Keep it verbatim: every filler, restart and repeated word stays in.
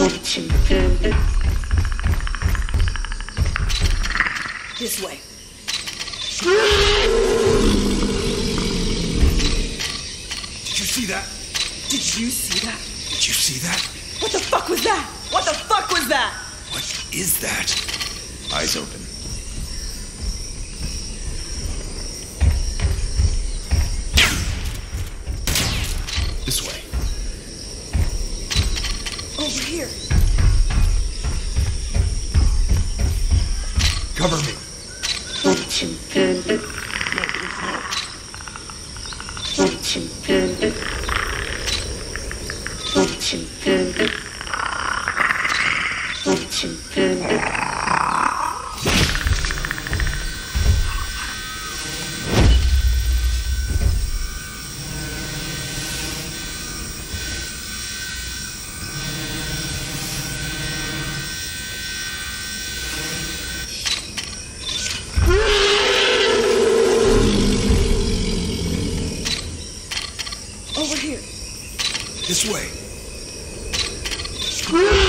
This way. Did you see that? Did you see that? Did you see that? What the fuck was that? What the fuck was that? What is that? Eyes open. This way. Over here. Cover me. Over here. This way.